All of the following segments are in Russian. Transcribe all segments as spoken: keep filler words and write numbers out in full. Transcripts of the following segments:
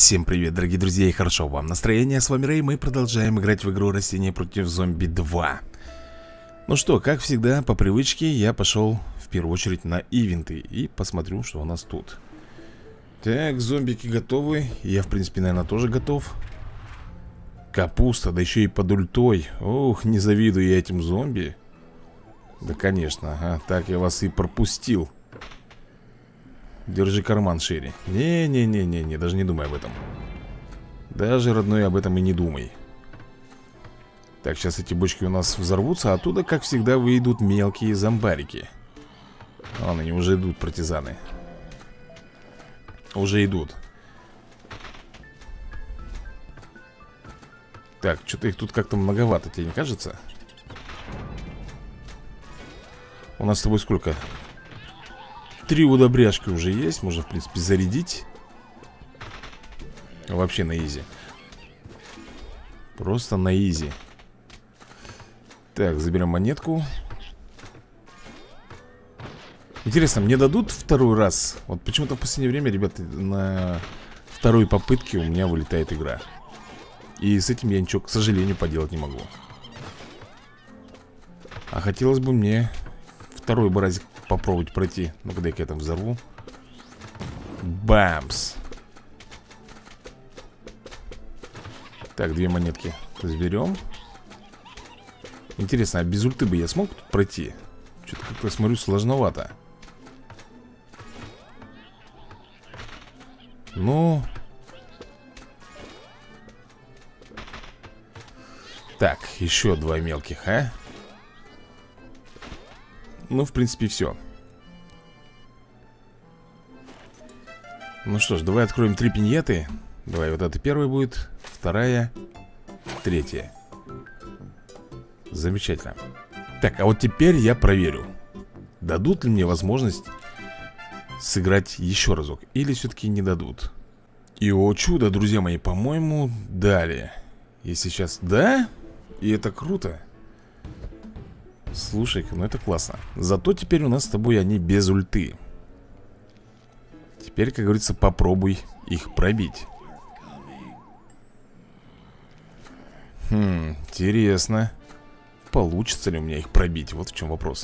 Всем привет, дорогие друзья, и хорошо вам настроение. С вами Рэй, мы продолжаем играть в игру Растения против зомби два. Ну что, как всегда, по привычке я пошел в первую очередь на ивенты и посмотрю, что у нас тут. Так, зомбики готовы. Я, в принципе, наверное, тоже готов. Капуста, да еще и под ультой. Ох, не завидую я этим зомби. Да, конечно, ага, так я вас и пропустил. Держи карман шире. Не-не-не-не-не, даже не думай об этом. Даже, родной, об этом и не думай. Так, сейчас эти бочки у нас взорвутся. А оттуда, как всегда, выйдут мелкие зомбарики. Вон они уже идут, партизаны. Уже идут. Так, что-то их тут как-то многовато, тебе не кажется? У нас с тобой сколько? Три удобряшки уже есть. Можно, в принципе, зарядить. Вообще на изи. Просто на изи. Так, заберем монетку. Интересно, мне дадут второй раз? Вот почему-то в последнее время, ребята, на второй попытке у меня вылетает игра. И с этим я ничего, к сожалению, поделать не могу. А хотелось бы мне второй бы разик попробовать пройти. Ну-ка, дай-ка я там взорву. Бамс. Так, две монетки заберем. Интересно, а без ульты бы я смог тут пройти? Что-то как-то, смотрю, сложновато. Ну... Так, еще два мелких, а? Ну, в принципе, все. Ну что ж, давай откроем три пиньеты. Давай, вот это первая будет, вторая, третья. Замечательно. Так, а вот теперь я проверю, дадут ли мне возможность сыграть еще разок, или все-таки не дадут. И, о чудо, друзья мои, по-моему, дали. И сейчас, да? И это круто. Слушай-ка, ну это классно. Зато теперь у нас с тобой они без ульты. Теперь, как говорится, попробуй их пробить. Хм, интересно. Получится ли у меня их пробить? Вот в чем вопрос.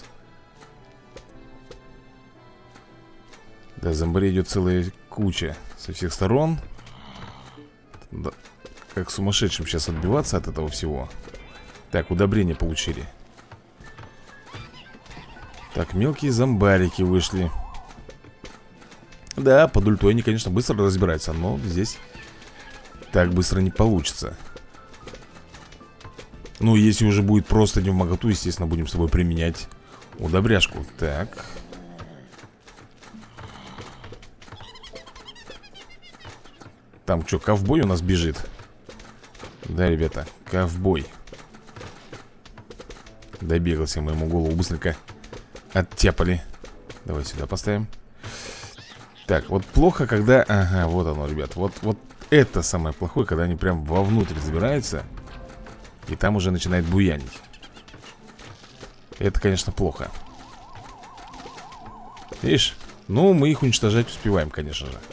Да, зомбарей идет целая куча со всех сторон. Да, как сумасшедшим сейчас отбиваться от этого всего. Так, удобрения получили. Так, мелкие зомбарики вышли. Да, под ультой они, конечно, быстро разбираются, но здесь так быстро не получится. Ну, если уже будет просто не в моготу, естественно, будем с тобой применять удобряшку. Так. Там что, ковбой у нас бежит? Да, ребята, ковбой. Добегался моему голову, быстренько оттяпали. Давай сюда поставим. Так, вот плохо, когда... Ага, вот оно, ребят. Вот, вот это самое плохое, когда они прям вовнутрь забираются. И там уже начинает буянить. Это, конечно, плохо. Видишь? Ну, мы их уничтожать успеваем, конечно же.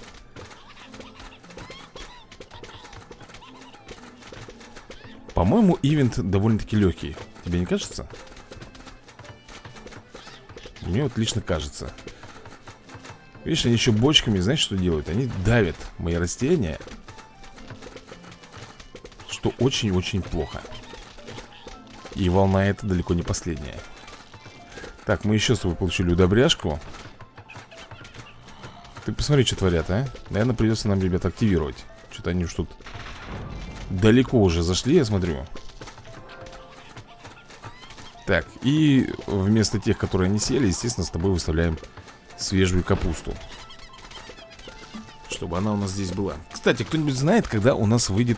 По-моему, ивент довольно-таки легкий. Тебе не кажется? Мне вот лично кажется. Видишь, они еще бочками, знаешь, что делают? Они давят мои растения, что очень-очень плохо. И волна эта далеко не последняя. Так, мы еще с тобой получили удобряшку. Ты посмотри, что творят, а? Наверное, придется нам, ребят, активировать. Что-то они уж тут далеко уже зашли, я смотрю. Так, и вместо тех, которые они сели, естественно, с тобой выставляем свежую капусту, чтобы она у нас здесь была. Кстати, кто-нибудь знает, когда у нас выйдет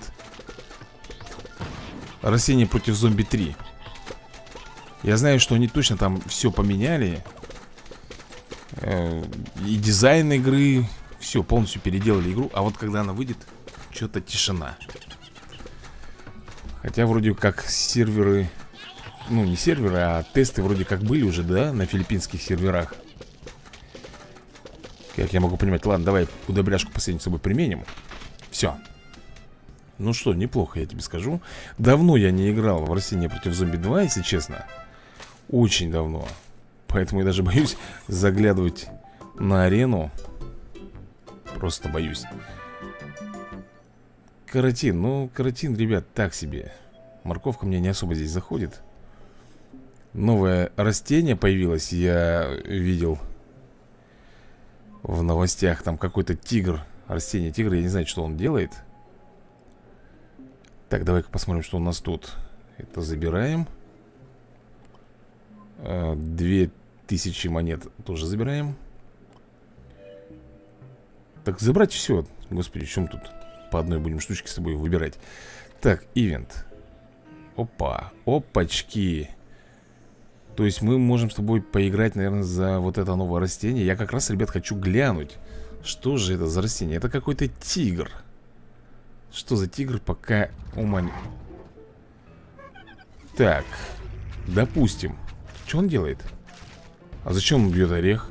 Растение против зомби три? Я знаю, что они точно там все поменяли. И дизайн игры. Все, полностью переделали игру. А вот когда она выйдет, что-то тишина. Хотя вроде как серверы... Ну, не серверы, а тесты вроде как были уже, да, на филиппинских серверах. Как я могу понимать. Ладно, давай удобряшку последнюю с собой применим. Все. Ну что, неплохо, я тебе скажу. Давно я не играл в растения против зомби два, если честно. Очень давно. Поэтому я даже боюсь заглядывать на арену. Просто боюсь. Каротин, ну, каротин, ребят, так себе. Морковка мне не особо здесь заходит. Новое растение появилось, я видел в новостях. Там какой-то тигр. Растение тигра, я не знаю, что он делает. Так, давай-ка посмотрим, что у нас тут. Это забираем. Две тысячи монет тоже забираем. Так, забрать все. Господи, в чем тут? По одной будем штучке с тобой выбирать. Так, ивент. Опа, опачки. То есть мы можем с тобой поиграть, наверное, за вот это новое растение. Я как раз, ребят, хочу глянуть. Что же это за растение? Это какой-то тигр. Что за тигр, пока ума не... Так, допустим. Что он делает? А зачем он бьет орех?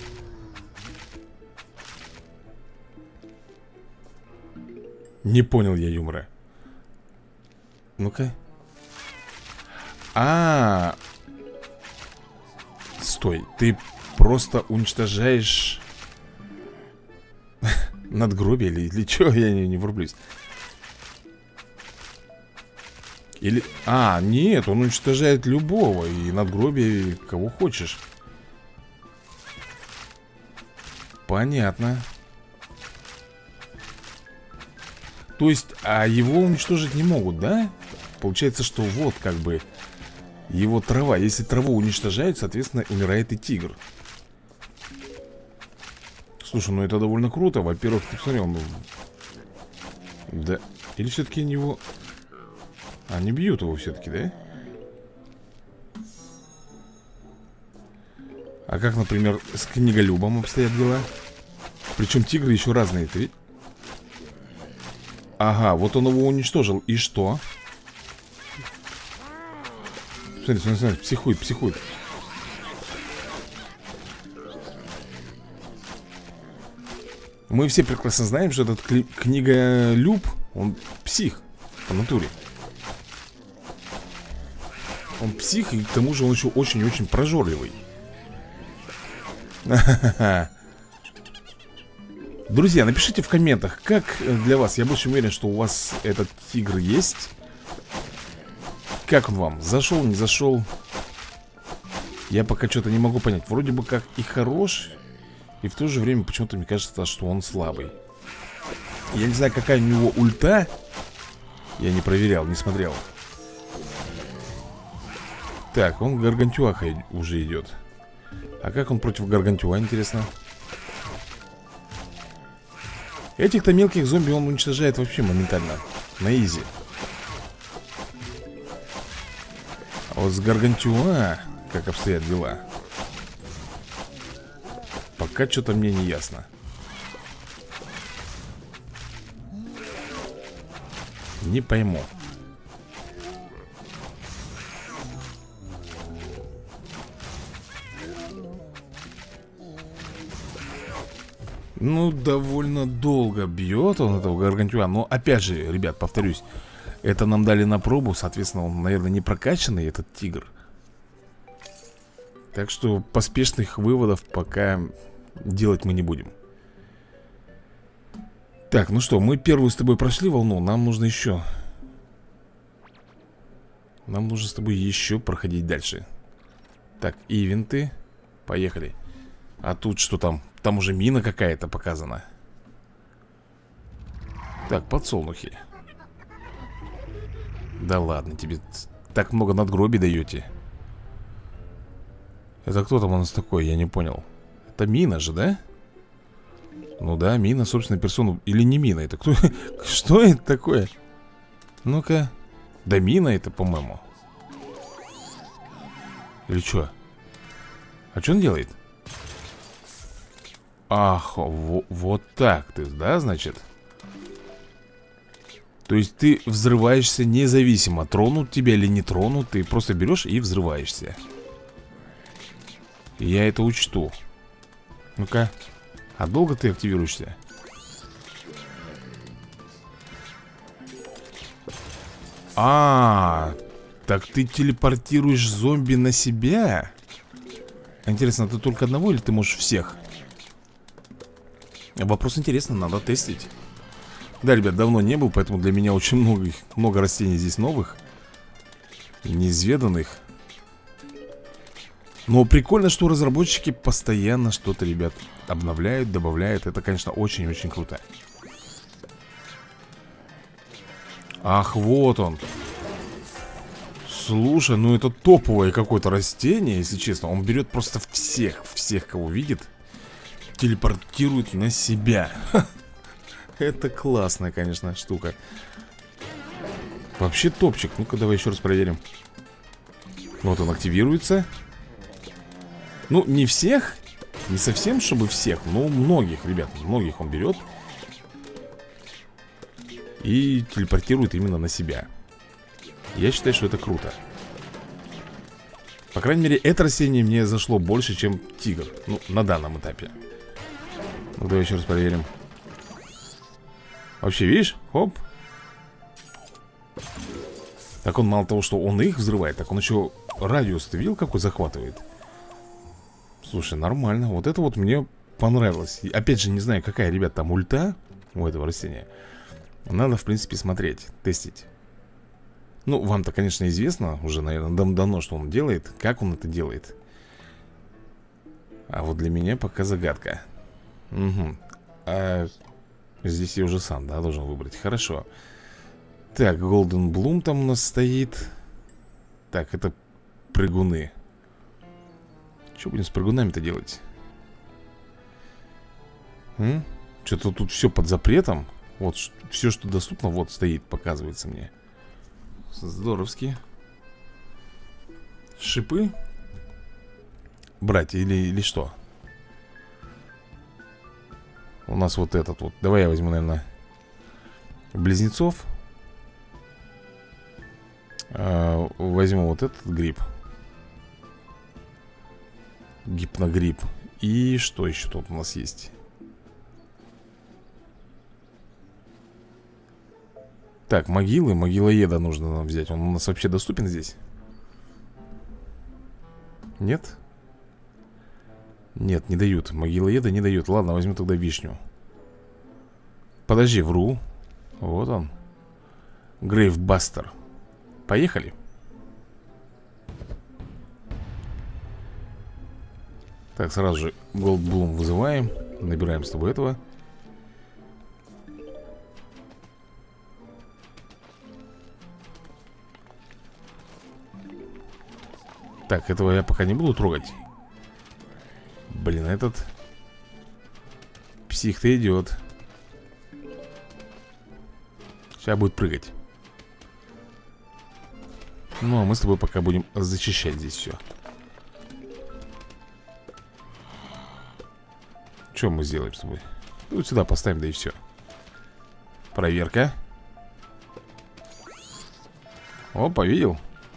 Не понял я юмора. Ну-ка. А, -а, а Стой, ты просто уничтожаешь надгробие или, или что? Я не, не врублюсь. Или... А, нет, он уничтожает любого. И надгробие, и кого хочешь. Понятно. То есть, а его уничтожить не могут, да? Получается, что вот как бы его трава. Если траву уничтожают, соответственно, умирает и тигр. Слушай, ну это довольно круто. Во-первых, ты посмотрел, ну... Да. Или все-таки него... А, не бьют его все-таки, да? А как, например, с книголюбом обстоят дела? Причем тигры еще разные, ты видишь? Ага, вот он его уничтожил. И что? Смотри, смотри, смотри, психует, психует. Мы все прекрасно знаем, что этот книголюб, он псих по натуре. Он псих, и к тому же он еще очень-очень прожорливый. Друзья, напишите в комментах, как для вас. Я больше уверен, что у вас этот тигр есть. Как он вам? Зашел, не зашел? Я пока что-то не могу понять. Вроде бы как и хорош, и в то же время почему-то мне кажется, что он слабый. Я не знаю, какая у него ульта. Я не проверял, не смотрел. Так, он Гаргантюаха уже идет. А как он против Гаргантюа, интересно? Этих-то мелких зомби он уничтожает вообще моментально. На изи. А вот с Гаргантюа как обстоят дела? Пока что-то мне не ясно. Не пойму. Ну, довольно долго бьет он этого Гаргантюа. Но, опять же, ребят, повторюсь, это нам дали на пробу. Соответственно, он, наверное, не прокачанный, этот тигр. Так что поспешных выводов пока делать мы не будем. Так, ну что, мы первую с тобой прошли волну. Нам нужно еще Нам нужно с тобой еще проходить дальше. Так, ивенты. Поехали. А тут что там? Там уже мина какая-то показана. Так, подсолнухи. Да ладно, тебе так много надгробий даете. Это кто там у нас такой, я не понял. Это мина же, да? Ну да, мина, собственно, персону. Или не мина, это кто? Что это такое? Ну-ка. Да мина это, по-моему. Или что? А что он делает? Ах, во вот так ты, да, значит? То есть ты взрываешься независимо, тронут тебя или не тронут. Ты просто берешь и взрываешься. Я это учту. Ну-ка. А долго ты активируешься? А, так ты телепортируешь зомби на себя? Интересно, ты только одного или ты можешь всех? Вопрос интересный, надо тестить. Да, ребят, давно не был, поэтому для меня очень много, много растений здесь новых, неизведанных. Но прикольно, что разработчики постоянно что-то, ребят, обновляют, добавляют. Это, конечно, очень-очень круто. Ах, вот он. Слушай, ну это топовое какое-то растение, если честно. Он берет просто всех, всех, кого видит, телепортирует на себя. Это классная, конечно, штука. Вообще топчик. Ну-ка, давай еще раз проверим. Вот он активируется. Ну, не всех, не совсем, чтобы всех, но многих, ребят, многих он берет и телепортирует именно на себя. Я считаю, что это круто. По крайней мере, это растение мне зашло больше, чем тигр. Ну, на данном этапе. Ну, давай еще раз проверим. Вообще, видишь? Хоп. Так он мало того, что он их взрывает, так он еще радиус, ты видел, какой захватывает? Слушай, нормально. Вот это вот мне понравилось. И, опять же, не знаю, какая, ребят, там ульта у этого растения. Надо, в принципе, смотреть, тестить. Ну, вам-то, конечно, известно уже, наверное, дав давно, что он делает. Как он это делает. А вот для меня пока загадка. Угу. А здесь я уже сам, да, должен выбрать. Хорошо. Так, Golden Bloom там у нас стоит. Так, это прыгуны. Что будем с прыгунами-то делать? Что-то тут все под запретом. Вот все, что доступно, вот стоит, показывается мне. Здоровски. Шипы брать или, или что? У нас вот этот вот. Давай я возьму, наверное, близнецов. а, Возьму вот этот гриб. Гипногриб. И что еще тут у нас есть? Так, могилы, могилоеда нужно нам взять. Он у нас вообще доступен здесь? Нет? Нет, не дают. Могилоеда не дают. Ладно, возьму тогда вишню. Подожди, вру. Вот он. Грейвбастер. Поехали. Так, сразу же Голдблум вызываем. Набираем с тобой этого. Так, этого я пока не буду трогать. Блин, этот псих-то идет. Сейчас будет прыгать. Ну, а мы с тобой пока будем зачищать здесь все. Что мы сделаем с тобой? Вот сюда поставим, да и все. Проверка. Опа, видел?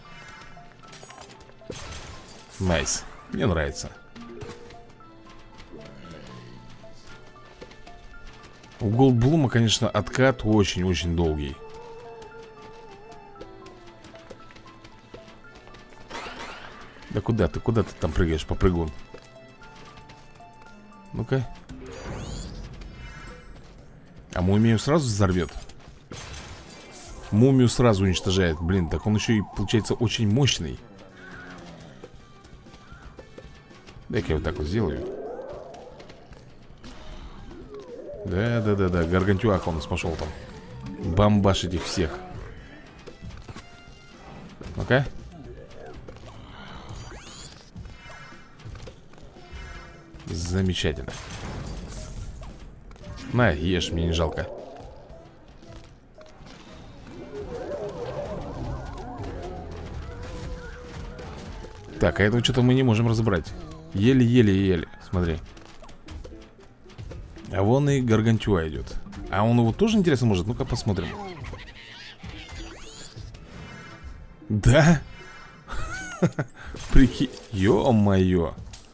Найс, мне нравится. У Голдблума, конечно, откат очень-очень долгий. Да куда ты, куда ты там прыгаешь, попрыгун? Ну-ка. А мумию сразу взорвет? Мумию сразу уничтожает. Блин, так он еще и, получается, очень мощный. Дай-ка я вот так вот сделаю. Да-да-да-да, Гаргантюаха у нас пошел там бомбашить их всех. Ну-ка. Замечательно. На, ешь, мне не жалко. Так, а этого что-то мы не можем разобрать. Еле-еле-еле, смотри. А вон и Гаргантюа идет. А он его тоже, интересно, может? Ну-ка посмотрим. Да? Прикинь. Ё-моё.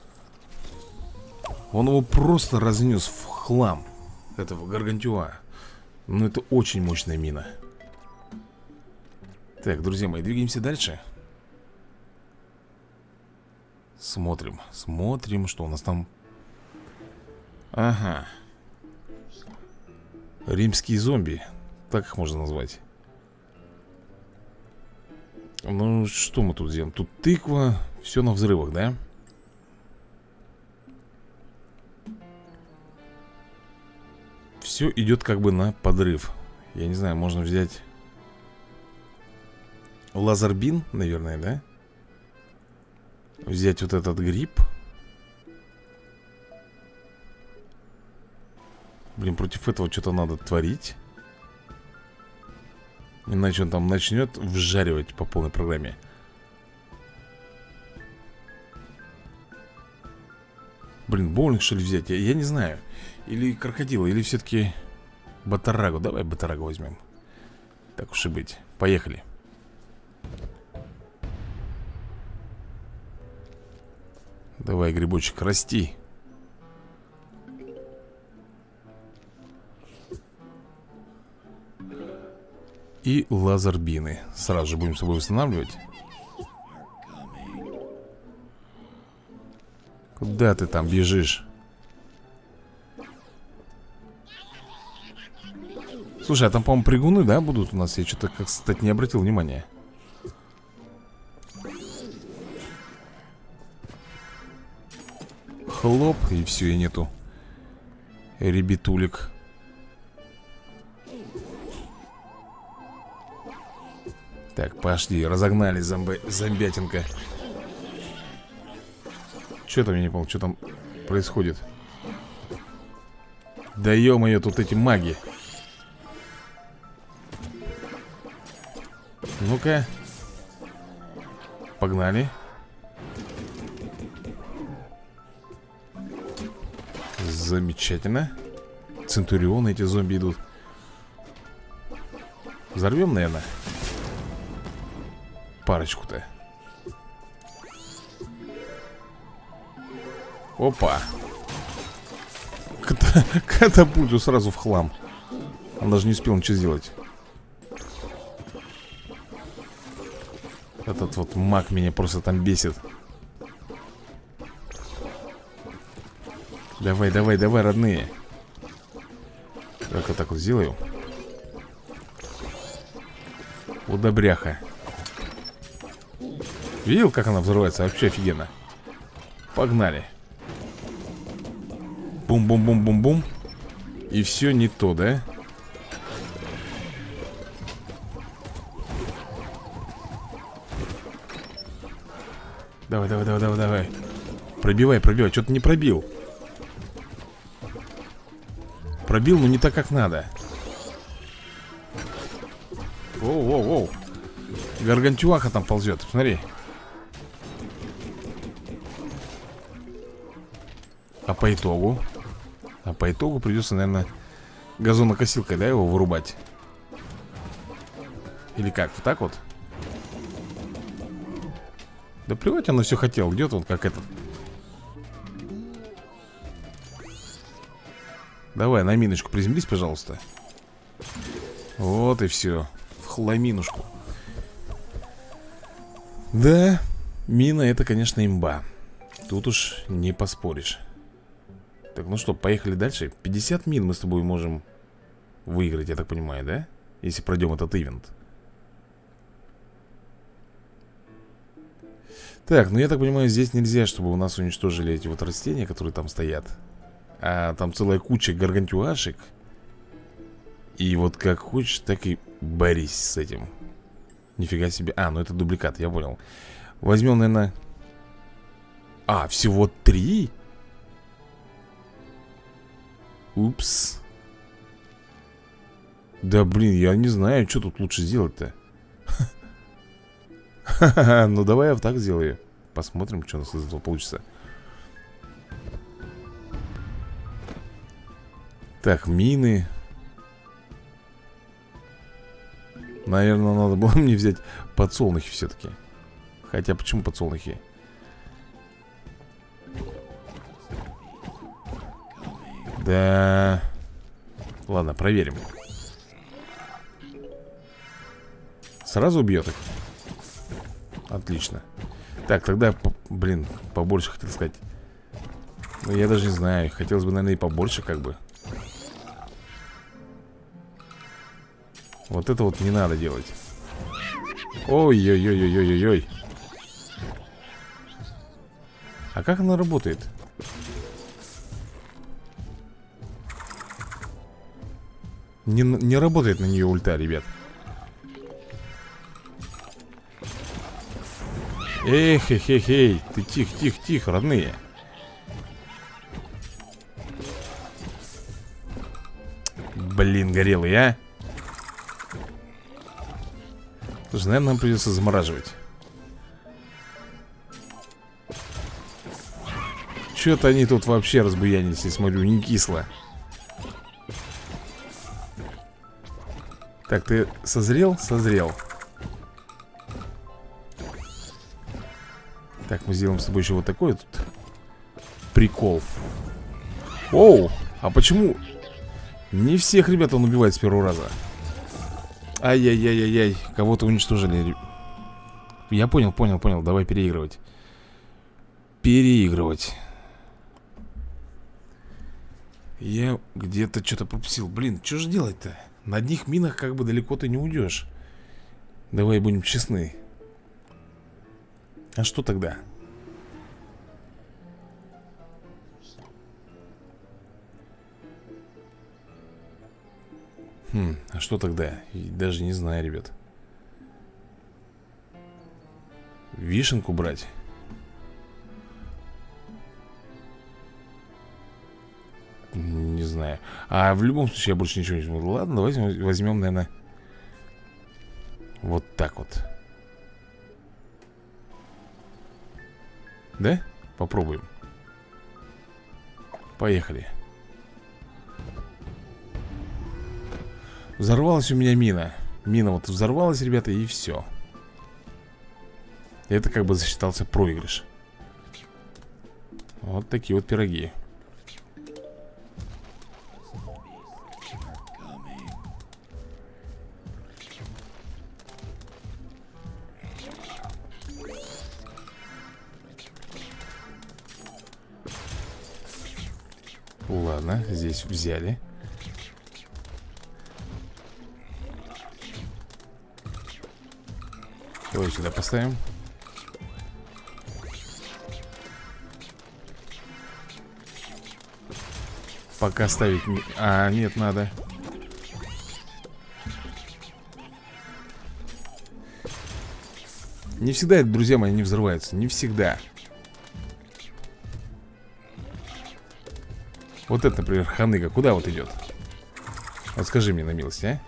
Он его просто разнес в хлам. Этого Гаргантюа. Ну это очень мощная мина. Так, друзья мои, двигаемся дальше. Смотрим, смотрим, что у нас там. Ага. Римские зомби. Так их можно назвать. Ну, что мы тут делаем? Тут тыква, все на взрывах, да? Все идет как бы на подрыв. Я не знаю, можно взять лазербин, наверное, да? Взять вот этот гриб. Блин, против этого что-то надо творить. Иначе он там начнет вжаривать по полной программе. Блин, боулинг что ли взять? Я, я не знаю. Или крокодила, или все-таки батарагу. Давай батарагу возьмем. Так уж и быть. Поехали. Давай, грибочек, расти. И лазербины. Сразу же будем с собой восстанавливать. Куда ты там бежишь? Слушай, а там, по-моему, прыгуны, да, будут у нас? Я что-то, как, кстати, не обратил внимания. Хлоп, и все, и нету ребятулек. Так, пошли, разогнали зомби... зомбятинка. Что там, я не понял, что там происходит? Да ё-моё, тут эти маги. Ну-ка. Погнали. Замечательно. Центурионы эти зомби идут. Взорвем, наверное. Парочку-то. Опа. Катапульту сразу в хлам. Он даже не успел ничего сделать. Этот вот маг меня просто там бесит. Давай, давай, давай, родные. Как вот так вот сделаю. Удобряха. Видел, как она взрывается? Вообще офигенно. Погнали. Бум-бум-бум-бум-бум. И все не то, да? Давай, давай, давай, давай, давай. Пробивай, пробивай. Что-то не пробил. Пробил, но не так, как надо. Воу-воу-воу. Гаргантюаха там ползет, смотри. А по итогу? А по итогу придется, наверное, газонокосилкой, да, его вырубать? Или как, вот так вот? Да плевать, оно все хотел. Идет он как этот. Давай, на миночку приземлись, пожалуйста. Вот и все. В хламинушку. Да, мина это, конечно, имба. Тут уж не поспоришь. Так, ну что, поехали дальше. пятьдесят мин мы с тобой можем выиграть, я так понимаю, да? Если пройдем этот ивент. Так, ну я так понимаю, здесь нельзя, чтобы у нас уничтожили эти вот растения, которые там стоят. А там целая куча гаргантюашек. И вот как хочешь, так и борись с этим. Нифига себе. А, ну это дубликат, я понял. Возьмем, наверное... А, всего три? Упс. Да блин, я не знаю, что тут лучше сделать-то. Ну давай я вот так сделаю. Посмотрим, что у нас из этого получится. Так, мины. Наверное, надо было мне взять подсолнухи все-таки. Хотя, почему подсолнухи? Да. Ладно, проверим. Сразу убьет их? Отлично. Так, тогда, блин, побольше хотел сказать. Ну, я даже не знаю. Хотелось бы, наверное, и побольше, как бы. Вот это вот не надо делать. Ой-ой-ой-ой-ой-ой. А как она работает? Не, не работает на нее ульта, ребят. Эх, эх, эх, эй. Ты тихо, тихо, тихо, родные. Блин, горелый, а. Слушай, наверное, нам придется замораживать. Что-то они тут вообще разбуянились, я смотрю, не кисло. Так, ты созрел? Созрел. Так, мы сделаем с тобой еще вот такой тут прикол. Оу, а почему не всех ребят он убивает с первого раза? Ай-яй-яй-яй-яй, кого-то уничтожили. Я понял, понял, понял, давай переигрывать. Переигрывать. Я где-то что-то пропустил. Блин, что же делать-то? На одних минах как бы далеко ты не уйдешь. Давай будем честны. А что тогда? Хм, а что тогда? И даже не знаю, ребят. Вишенку брать? Не знаю. А в любом случае я больше ничего не смогу. Ладно, давайте возьмем, наверное, вот так вот. Да? Попробуем. Поехали. Взорвалась у меня мина. Мина вот взорвалась, ребята, и все. Это как бы засчитался проигрыш. Вот такие вот пироги. Ладно, здесь взяли. Давай сюда поставим. Пока ставить не... А, нет, надо. Не всегда, друзья мои, не взрываются. Не всегда. Вот это, например, ханыга. Куда вот идет? Вот скажи мне на милость, а?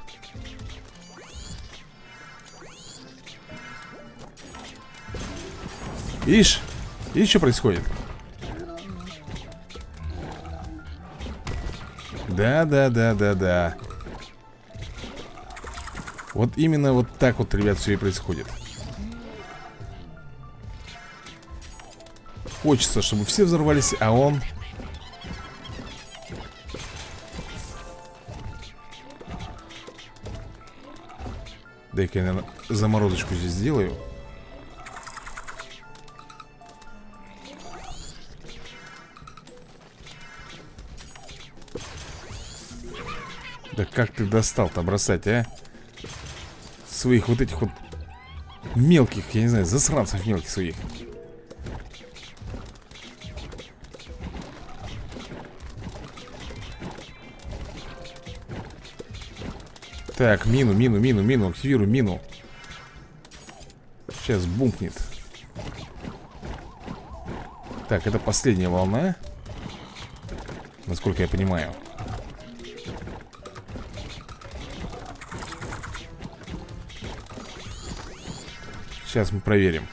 Видишь? Видишь, что происходит? Да, да, да, да, да. Вот именно вот так вот, ребят, все и происходит. Хочется, чтобы все взорвались, а он... Дай-ка я, наверное, заморозочку здесь сделаю. Да как ты достал-то бросать, а? Своих вот этих вот мелких, я не знаю, засранцев мелких своих. Так, мину, мину, мину, мину, активирую мину. Сейчас бумкнет. Так, это последняя волна, насколько я понимаю. Сейчас мы проверим.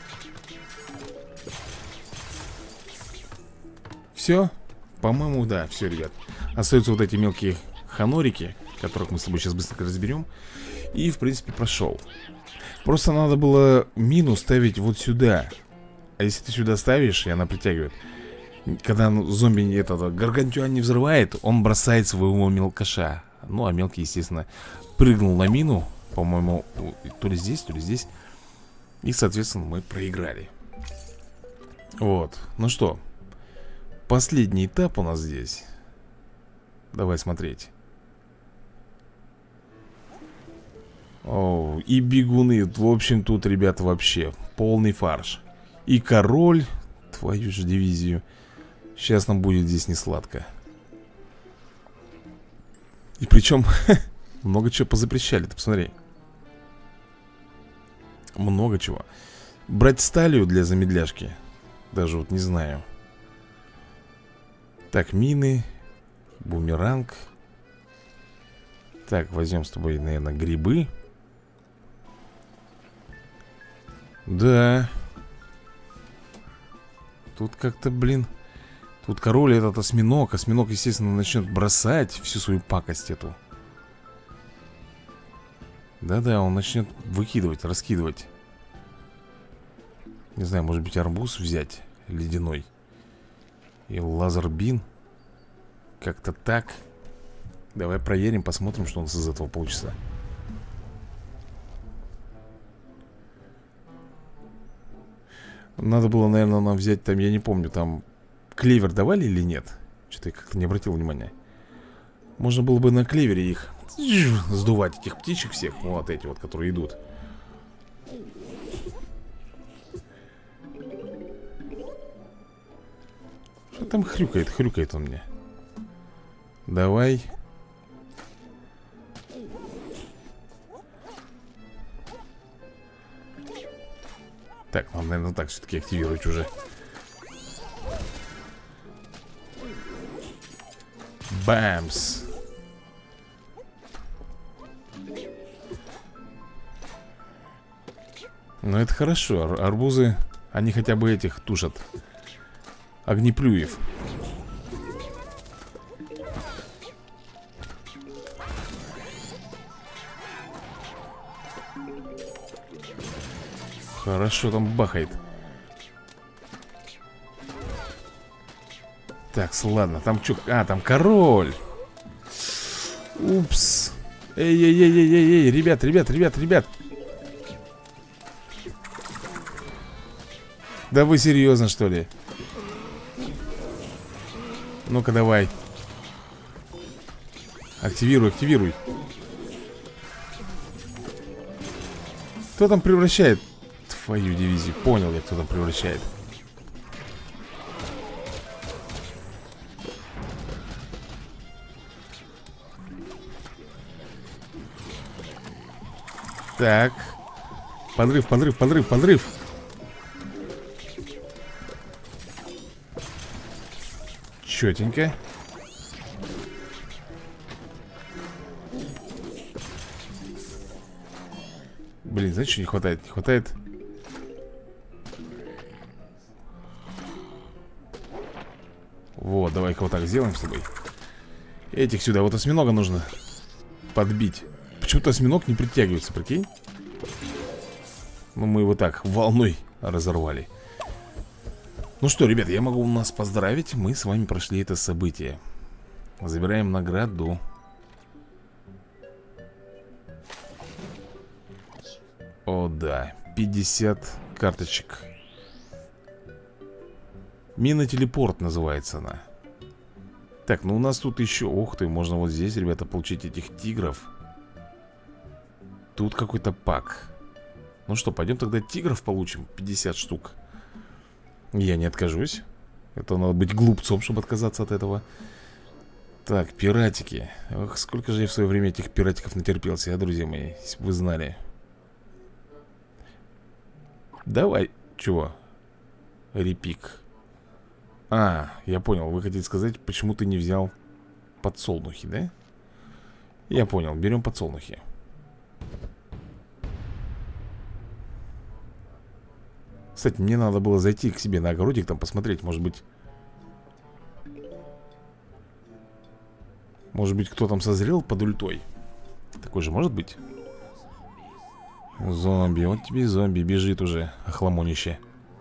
Все? По-моему, да, все, ребят. Остаются вот эти мелкие ханорики, которых мы с тобой сейчас быстренько разберем. И, в принципе, прошел. Просто надо было мину ставить вот сюда. А если ты сюда ставишь, и она притягивает, когда зомби этот гаргантюан не взрывает, он бросает своего мелкаша. Ну, а мелкий, естественно, прыгнул на мину, По-моему, то ли здесь, то ли здесь. И, соответственно, мы проиграли. Вот, ну что, последний этап у нас здесь. Давай смотреть. О, и бегуны. В общем, тут, ребята, вообще полный фарш. И король, твою же дивизию. Сейчас нам будет здесь не сладко. И причем много чего позапрещали, ты посмотри. Много чего. Брать сталью для замедляшки даже вот не знаю. Так, мины. Бумеранг. Так, возьмем с тобой, наверное, грибы. Да. Тут как-то, блин. Тут король этот осьминог. Осьминог, естественно, начнет бросать всю свою пакость эту. Да-да, он начнет выкидывать, раскидывать. Не знаю, может быть, арбуз взять ледяной. И лазербин. Как-то так. Давай проверим, посмотрим, что у нас из этого получится. Надо было, наверное, нам взять там, я не помню, там клевер давали или нет? Что-то я как-то не обратил внимания. Можно было бы на клевере их сдувать, этих птичек всех. Вот эти вот, которые идут. Что там хрюкает? Хрюкает он мне. Давай. Так, надо, наверное, так все-таки активировать уже. Бамс. Ну, это хорошо. Ар- арбузы, они хотя бы этих тушат. Огнеплюев. Хорошо там бахает. Так, ладно, там что? А, там король. Упс. Эй-эй-эй-эй-эй, ребят, ребят, ребят, ребят. Да вы серьезно, что ли? Ну-ка, давай. Активируй, активируй. Кто там превращает? Твою дивизию. Понял я, кто там превращает. Так. Подрыв, подрыв, подрыв, подрыв. Четенько. Блин, знаете, что не хватает? Не хватает. Вот, давай-ка вот так сделаем с тобой. Этих сюда, вот осьминога нужно подбить. Почему-то осьминог не притягивается, прикинь. Ну, мы его так волной разорвали. Ну что, ребят, я могу нас поздравить. Мы с вами прошли это событие. Забираем награду. О, да, пятьдесят карточек. Мина-телепорт называется она. Так, ну у нас тут еще... Ух ты, можно вот здесь, ребята, получить этих тигров. Тут какой-то пак. Ну что, пойдем тогда тигров получим. пятьдесят штук. Я не откажусь. Это надо быть глупцом, чтобы отказаться от этого. Так, пиратики. Ох, сколько же я в свое время этих пиратиков натерпелся, а, друзья мои, если бы вы знали. Давай, чего? Репик. А, я понял, вы хотите сказать, почему ты не взял подсолнухи, да? Я понял, берем подсолнухи. Кстати, мне надо было зайти к себе на огородик, там посмотреть, может быть. Может быть, кто там созрел под ультой. Такой же может быть? Зомби, вот тебе и зомби, бежит уже, охламонище.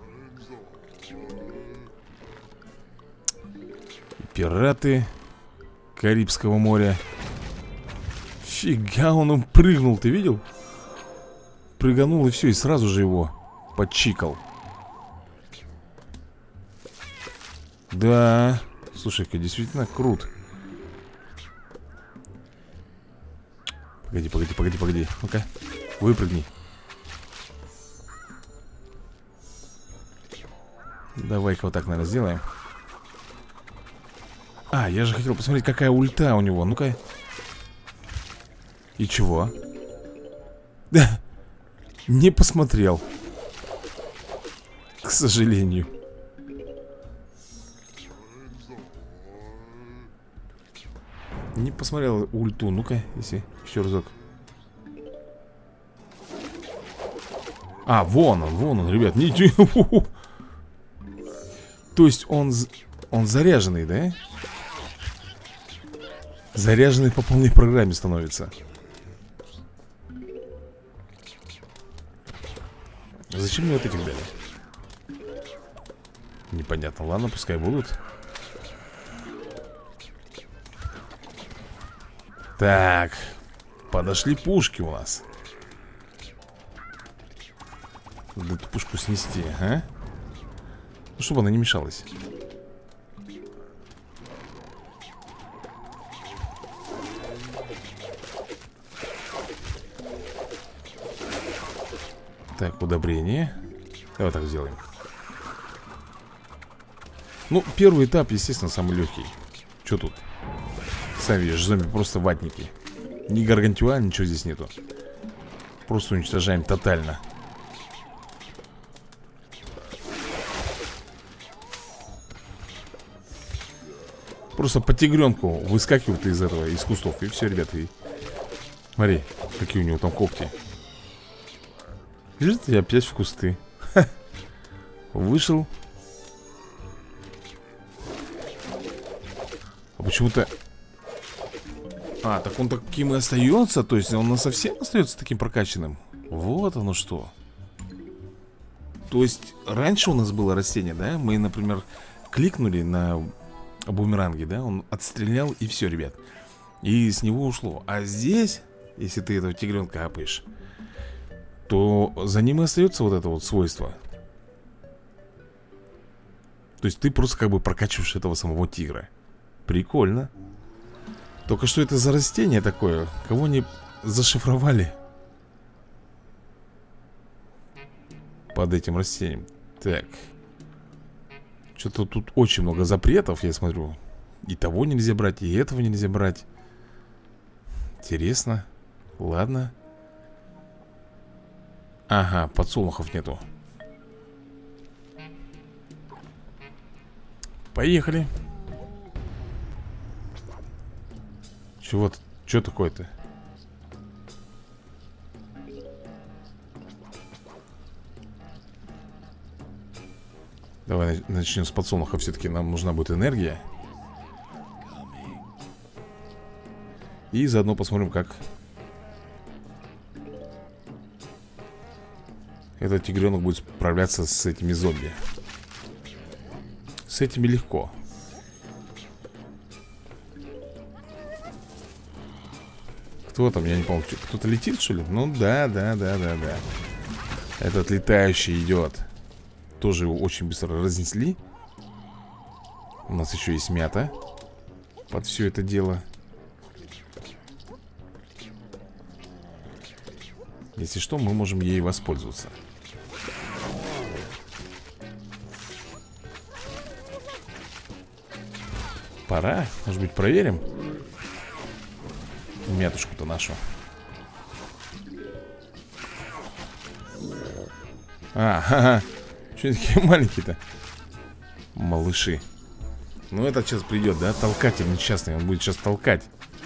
Пираты Карибского моря. Фига, он прыгнул, ты видел? прыганул и все, и сразу же его подчикал. Да, слушай-ка, действительно крут. Погоди, погоди, погоди, погоди. Ну-ка, выпрыгни. Давай-ка вот так, наверное, сделаем. А, я же хотел посмотреть, какая ульта у него. Ну-ка. И чего? Да, не посмотрел. К сожалению. Не посмотрел ульту. Ну-ка, если еще разок. А, вон он, вон он, ребят. Ничего. То есть он, он заряженный, да? Заряженный по полной программе становится. Зачем мне вот этих дали? Непонятно, ладно, пускай будут. Так, подошли пушки у нас. Надо эту пушку снести, а? Ну, чтобы она не мешалась. Так, удобрение. Давай так сделаем. Ну, первый этап, естественно, самый легкий. Что тут? Сами видишь, зомби просто ватники. Ни гаргантюа, ничего здесь нету. Просто уничтожаем тотально. Просто по тигренку выскакивают из этого, из кустов. И все, ребята, и... Смотри, какие у него там когти. Лежит и опять в кусты. Ха. Вышел. А почему-то... А, так он таким и остается. То есть он совсем остается таким прокачанным. Вот оно что. То есть раньше у нас было растение, да? Мы, например, кликнули на бумеранге, да? Он отстрелял и все, ребят. И с него ушло. А здесь, если ты этого тигренка апаешь, то за ним и остается вот это вот свойство. То есть ты просто как бы прокачиваешь этого самого тигра. Прикольно. Только что это за растение такое? Кого не зашифровали под этим растением? Так. Что-то тут очень много запретов, я смотрю. И того нельзя брать, и этого нельзя брать. Интересно. Ладно. Ага, подсолнухов нету. Поехали. Чего, что такое-то? Давай начнем с подсолнуха. Все-таки нам нужна будет энергия. И заодно посмотрим, как этот тигренок будет справляться с этими зомби. С этими легко. Кто там, я не помню, кто-то летит, что ли? Ну да, да, да, да, да. Этот летающий идет. Тоже его очень быстро разнесли. У нас еще есть мята под все это дело. Если что, мы можем ей воспользоваться. Пора, может быть, проверим мятушку-то нашу. А, ха-ха. Что такие маленькие-то? Малыши. Ну, этот сейчас придет, да? Толкатель несчастный, он будет сейчас толкать.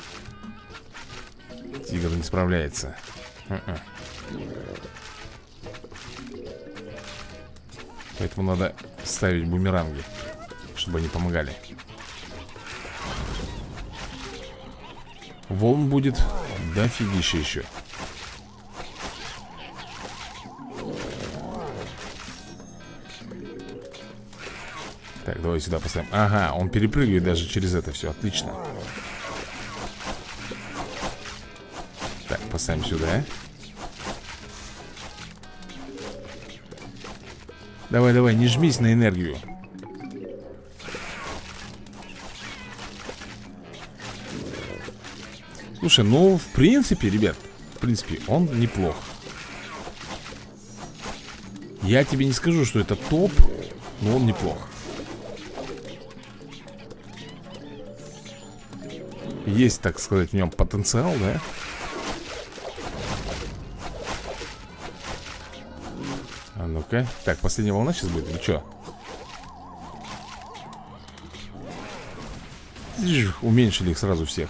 Тигр не справляется. А-а. Поэтому надо ставить бумеранги, чтобы они помогали. Волн будет дофигища еще. Так, давай сюда поставим. Ага, он перепрыгивает даже через это все. Отлично. Так, поставим сюда. Давай, давай, не жмись на энергию. Слушай, ну, в принципе, ребят, в принципе, он неплох. Я тебе не скажу, что это топ, но он неплох. Есть, так сказать, в нем потенциал, да? А ну-ка. Так, последняя волна сейчас будет, или что? Уменьшили их сразу всех.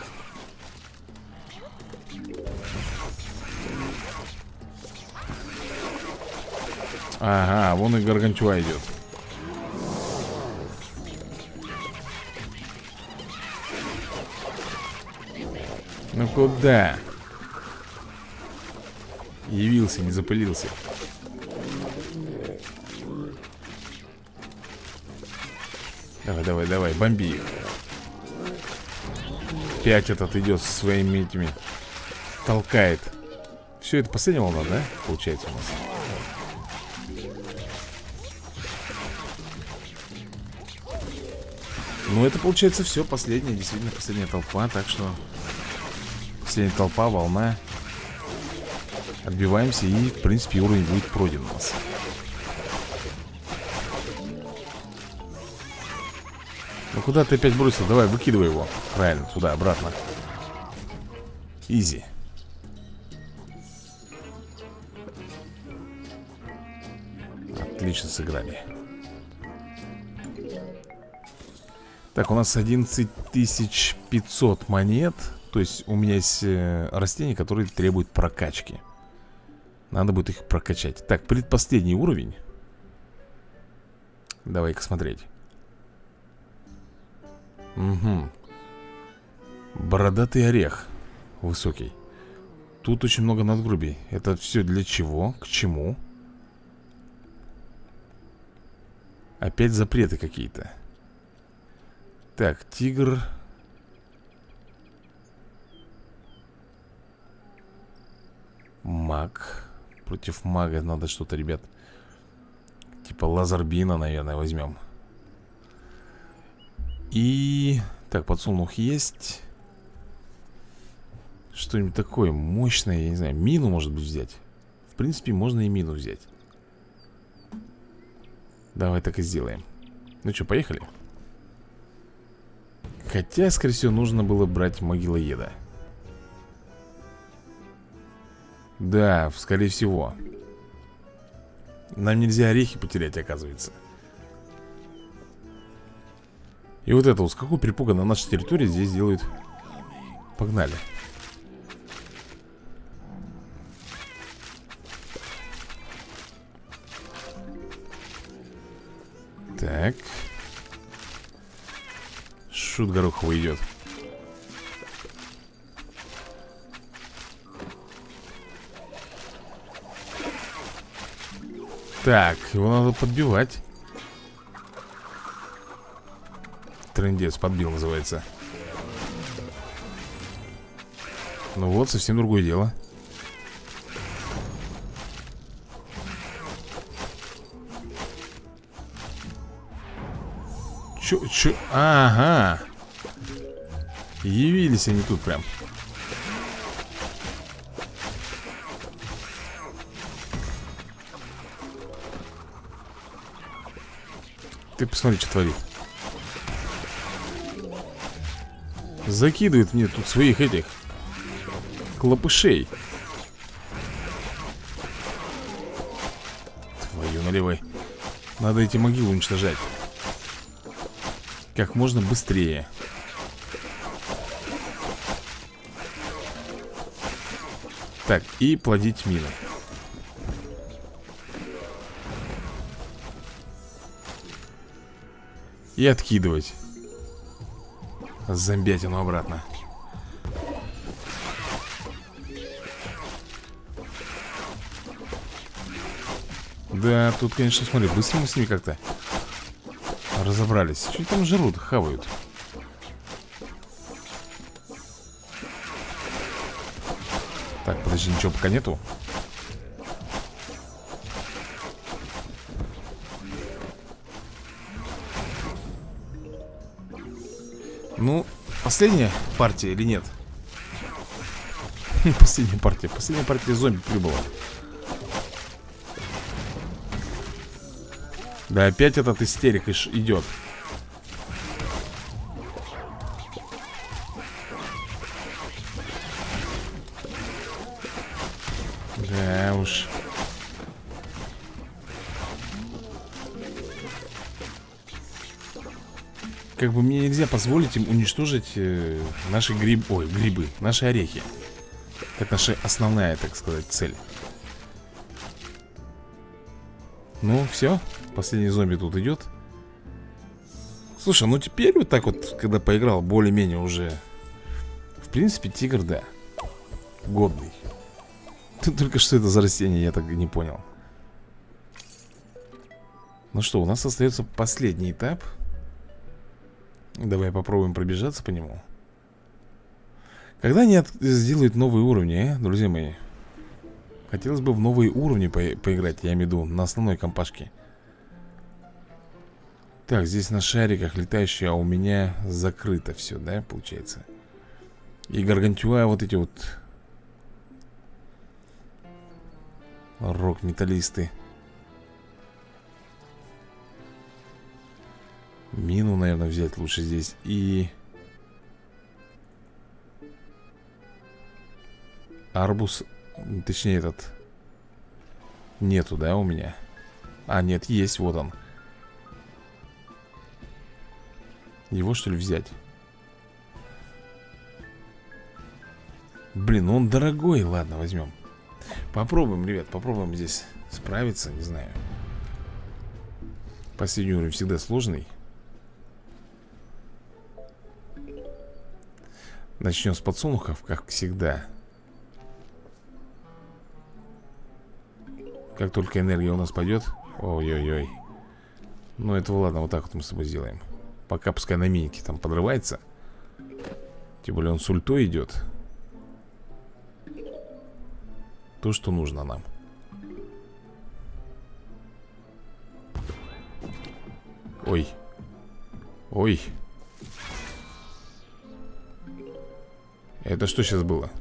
Ага, вон и Гаргантюа идет. Ну куда? Явился, не запылился. Давай, давай, давай, бомби их. Пять этот идет со своими этими. Толкает. Все, это последняя волна, да? Получается у нас. Ну, это получается все, последняя, действительно последняя толпа. Так что последняя толпа, волна. Отбиваемся и, в принципе, уровень будет пройден у нас. Ну, куда ты опять бросил? Давай, выкидывай его. Правильно, туда, обратно. Изи. Отлично сыграли. Так, у нас одиннадцать тысяч пятьсот монет. То есть у меня есть э, растения, которые требуют прокачки. Надо будет их прокачать. Так, предпоследний уровень. Давай-ка смотреть. Угу. Бородатый орех. Высокий. Тут очень много надгробий. Это все для чего? К чему? Опять запреты какие-то. Так, тигр. Маг. Против мага надо что-то, ребят. Типа лазарбина, наверное, возьмем. И... Так, подсолнух есть. Что-нибудь такое мощное, я не знаю. Мину, может быть, взять. В принципе, можно и мину взять. Давай так и сделаем. Ну что, поехали? Хотя, скорее всего, нужно было брать могилоеда. Да, скорее всего. Нам нельзя орехи потерять, оказывается. И вот это вот, с какого перепуга на нашей территории здесь делают. Погнали. Так. Шут гороховый идет. Так, его надо подбивать. Трындец, подбил называется. Ну вот, совсем другое дело. Чё, чё, ага. Явились они тут прям. Ты посмотри, что творит. Закидывает мне тут своих этих клопышей. Твою наливай. Надо эти могилы уничтожать как можно быстрее. Так, и плодить мины. И откидывать зомбятину обратно. Да, тут, конечно, смотри, быстро мы с ними как-то разобрались. Что там жрут, хавают? Так, подожди, ничего пока нету. Ну, последняя партия или нет? Последняя партия. Последняя партия зомби прибыла. Да опять этот истерик идет. Да уж. Как бы мне нельзя позволить им уничтожить э, наши гриб... Ой, грибы, наши орехи. Это наша основная, так сказать, цель. Ну, все. Последний зомби тут идет. Слушай, ну теперь вот так вот, когда поиграл, более-менее уже. В принципе, тигр, да, годный. Тут только что это за растение, я так и не понял. Ну что, у нас остается последний этап. Давай попробуем пробежаться по нему. Когда они от... сделают новые уровни, э, друзья мои? Хотелось бы в новые уровни по... поиграть, я имею в виду, на основной компашке. Так, здесь на шариках летающие, а у меня закрыто все, да, получается. И гаргантюа вот эти вот рок-металлисты. Мину, наверное, взять лучше здесь. И арбуз, точнее этот нету, да, у меня? А, нет, есть, вот он. Его, что ли, взять? Блин, ну он дорогой. Ладно, возьмем. Попробуем, ребят, попробуем здесь справиться, не знаю. Последний уровень всегда сложный. Начнем с подсолнухов, как всегда. Как только энергия у нас пойдет. Ой-ой-ой. Ну это ладно, вот так вот мы с тобой сделаем. Пока пускай на минике там подрывается. Тем более он с ультой идет. То, что нужно нам. Ой. Ой. Это что сейчас было?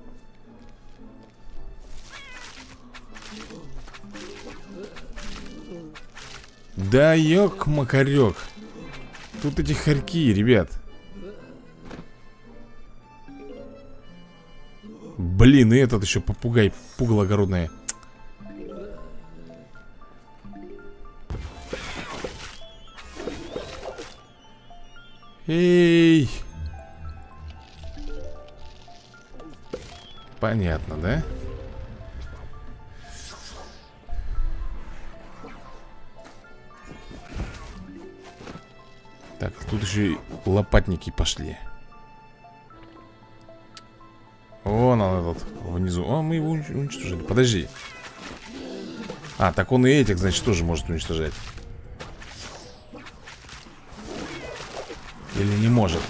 Да ёк-макарёк. Тут эти хорьки, ребят. Блин, и этот еще попугай, пугало огородное. Эй! Понятно, да? Так, тут еще и лопатники пошли. Вон он этот, внизу. О, мы его уничтожили. Подожди. А, так он и этих, значит, тоже может уничтожать. Или не может?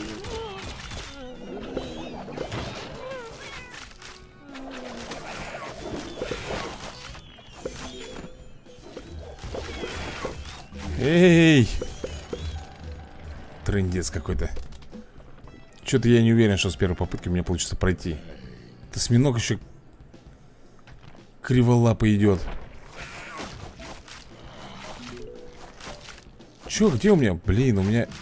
Эй! Трындец какой-то. Что-то я не уверен, что с первой попытки у меня получится пройти. Это осьминог еще криволапый идет. Че, где у меня? Блин, у меня...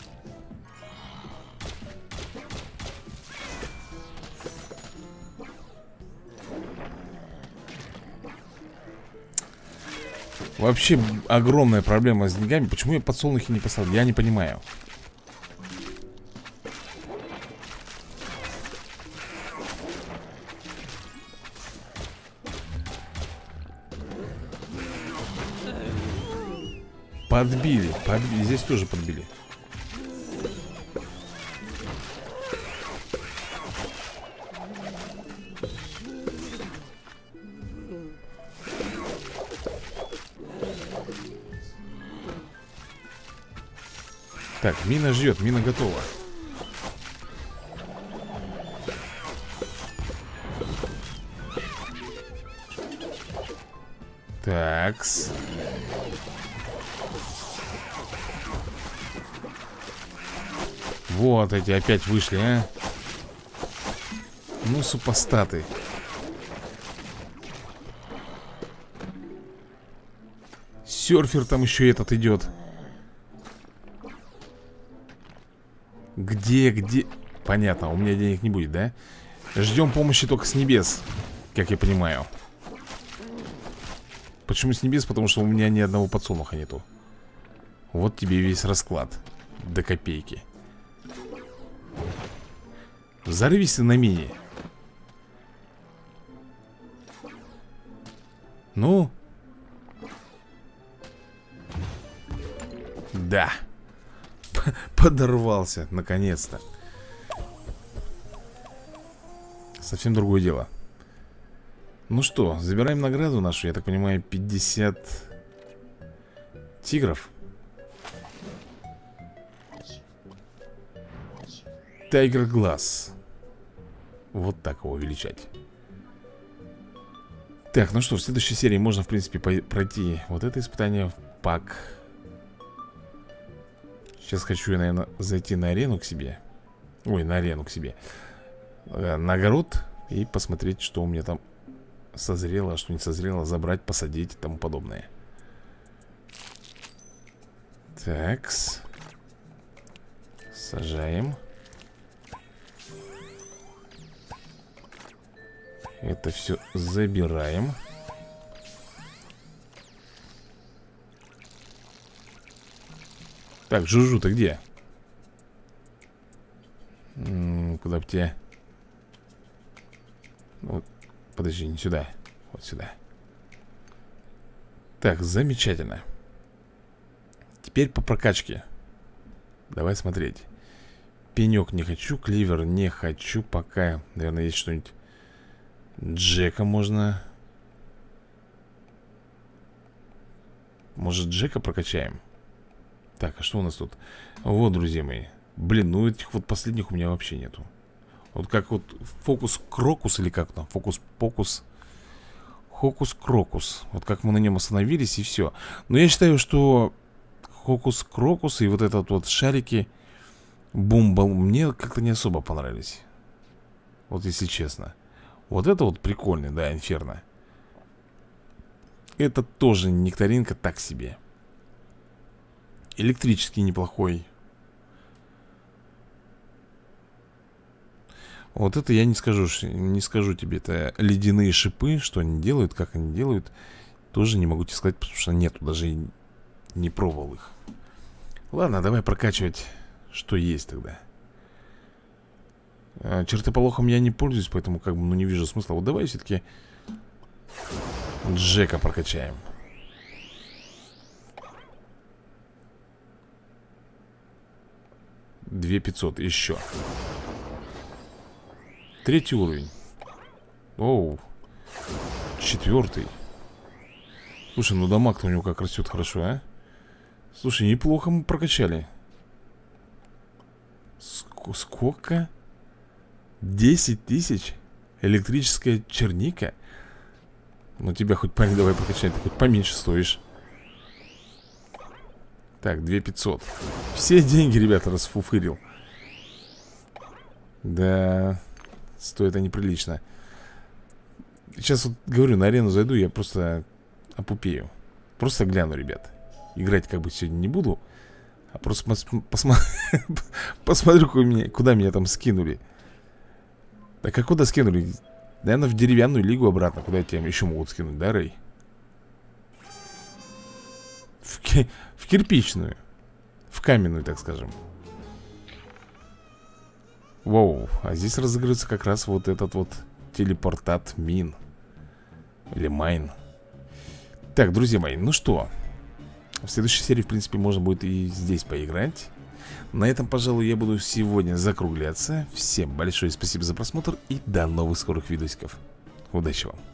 Вообще огромная проблема с деньгами. Почему я подсолнухи не поставил? Я не понимаю. Подбили, подбили. Здесь тоже подбили. Так, мина ждет, мина готова. Такс. Вот эти опять вышли, а. Ну, супостаты. Серфер там еще этот идет. Где, где? Понятно, у меня денег не будет, да? Ждем помощи только с небес, как я понимаю. Почему с небес? Потому что у меня ни одного подсолнуха нету. Вот тебе весь расклад. До копейки. Взорвись ты на мини. Ну? Да. Подорвался, наконец-то. Совсем другое дело. Ну что, забираем награду нашу. Я так понимаю, пятьдесят тигров. Тайгер глаз. Вот так его величать. Так, ну что, в следующей серии можно, в принципе, пройти вот это испытание в пак. Сейчас хочу я, наверное, зайти на арену к себе. Ой, на арену к себе. На огород. И посмотреть, что у меня там созрело, что не созрело. Забрать, посадить и тому подобное. Такс. Сажаем. Это все забираем. Так, Жужу, ты где? М-м, куда бы тебе? Вот, подожди, не сюда. Вот сюда. Так, замечательно. Теперь по прокачке. Давай смотреть. Пенек не хочу, кливер не хочу. Пока, наверное, есть что-нибудь. Джека можно. Может, Джека прокачаем? Так, а что у нас тут? Вот, друзья мои. Блин, ну этих вот последних у меня вообще нету. Вот как вот фокус-крокус или как там? Фокус-покус. Хокус-крокус. Вот как мы на нем остановились и все. Но я считаю, что хокус-крокус и вот этот вот шарики Бумбал мне как-то не особо понравились. Вот если честно. Вот это вот прикольный, да, инферно. Это тоже нектаринка так себе. Электрический неплохой. Вот это я не скажу, не скажу тебе. Это ледяные шипы, что они делают, как они делают. Тоже не могу тебе сказать, потому что нету, даже не пробовал их. Ладно, давай прокачивать, что есть тогда. Чертополохом я не пользуюсь, поэтому как бы ну, не вижу смысла. Вот давай все-таки Джека прокачаем. две тысячи пятьсот, еще. Третий уровень. Оу. Четвертый. Слушай, ну дамаг-то у него как растет хорошо, а? Слушай, неплохо мы прокачали. Ск- Сколько? десять тысяч? Электрическая черника? Ну тебя хоть, парень, давай прокачай. Ты хоть поменьше стоишь. Так, две тысячи пятьсот. Все деньги, ребята, расфуфырил. Да, стоит они прилично. Сейчас вот, говорю, на арену зайду, я просто опупею. Просто гляну, ребят. Играть как бы сегодня не буду. А просто пос посма посмотрю, куда меня, куда меня там скинули. Так а куда скинули? Наверное, в деревянную лигу обратно. Куда тебя еще могут скинуть, да, Рэй? В, ки в кирпичную. В каменную, так скажем. Воу, а здесь разыгрывается как раз вот этот вот телепортат мин. Или майн. Так, друзья мои, ну что, в следующей серии, в принципе, можно будет и здесь поиграть. На этом, пожалуй, я буду сегодня закругляться. Всем большое спасибо за просмотр и до новых скорых видосиков. Удачи вам!